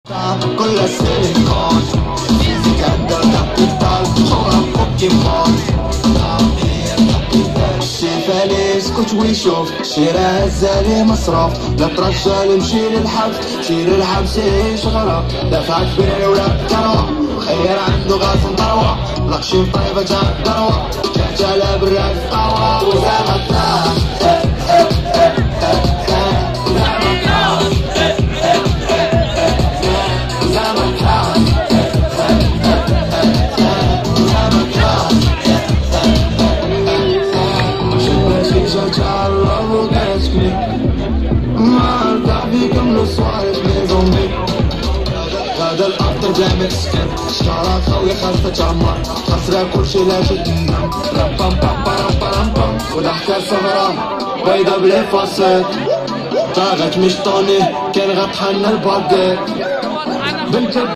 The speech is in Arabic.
كل السيليكون فيزيك عندها كابيتال شغلها بوكيمون شي فاليس كنت ويشوف شي راه هزالي مصروف لا ترجى مشي للحبس مشي للحبس يعيش غرام دفعت بيري ولا كروة خير عنده غاز مطروة لقشي مطيبة جا قروة كانت على براد قهوة وزعمتنا هذا الأفضل جامع سكن شعرات خوي خلفة جمر خسرة كلشي لا شي تنام رام بام بام بام بام بام وضحكة صغرى بيضا بلي فاسد طاغت مش طوني كان غطحنا الباقي